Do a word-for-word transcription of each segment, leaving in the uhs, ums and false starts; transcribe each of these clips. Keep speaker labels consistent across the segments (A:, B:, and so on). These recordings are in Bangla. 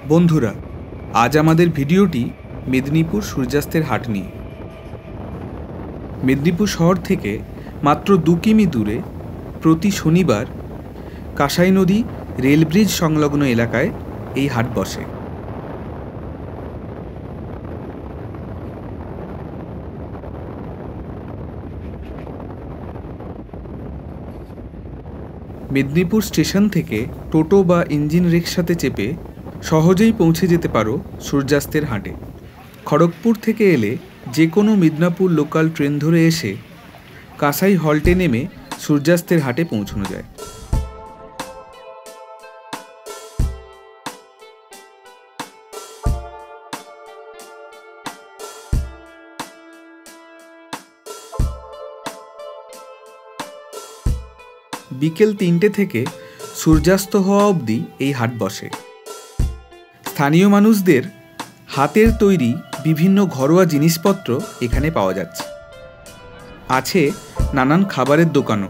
A: বন্ধুরা, আজ আমাদের ভিডিওটি মেদিনীপুর সূর্যাস্তের হাট নিয়ে। মেদিনীপুর শহর থেকে মাত্র দু কিমি দূরে প্রতি শনিবার কাঁসাই নদী রেল ব্রিজ সংলগ্ন এলাকায় এই হাট বসে। মেদিনীপুর স্টেশন থেকে টোটো বা ইঞ্জিন রিক্সাতে চেপে সহজেই পৌঁছে যেতে পারো সূর্যাস্তের হাটে। খড়গপুর থেকে এলে যে কোনো মিদনাপুর লোকাল ট্রেন ধরে এসে কাঁসাই হল্টে নেমে সূর্যাস্তের হাটে পৌঁছানো যায়। বিকেল তিনটে থেকে সূর্যাস্ত হওয়া অবধি এই হাট বসে। স্থানীয় মানুষদের হাতের তৈরি বিভিন্ন ঘরোয়া জিনিসপত্র এখানে পাওয়া যাচ্ছে। আছে নানান খাবারের দোকানও।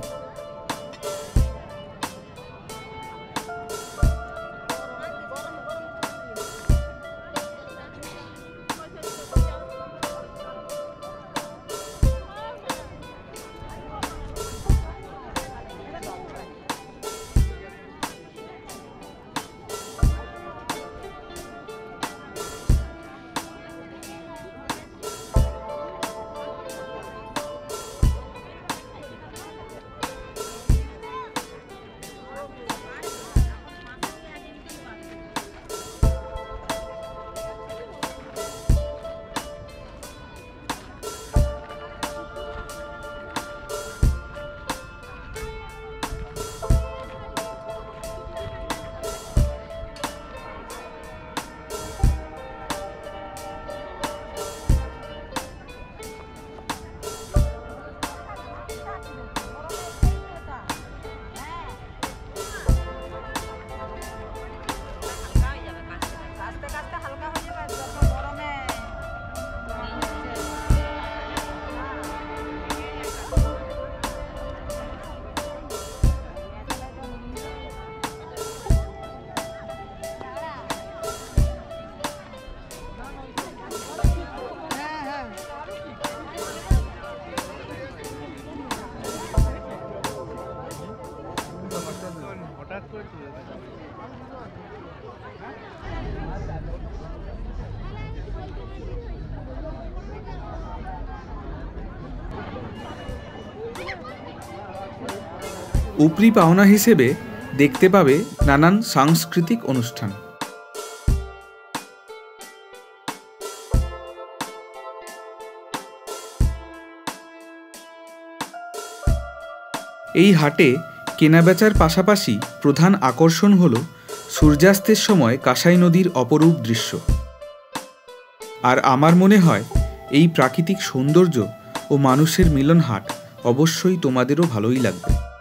A: উপরি পাওনা হিসেবে দেখতে পাবে নানান সাংস্কৃতিক অনুষ্ঠান। এই হাটে কেনাবেচার পাশাপাশি প্রধান আকর্ষণ হল সূর্যাস্তের সময় কাঁসাই নদীর অপরূপ দৃশ্য। আর আমার মনে হয় এই প্রাকৃতিক সৌন্দর্য ও মানুষের মিলন হাট অবশ্যই তোমাদেরও ভালোই লাগবে।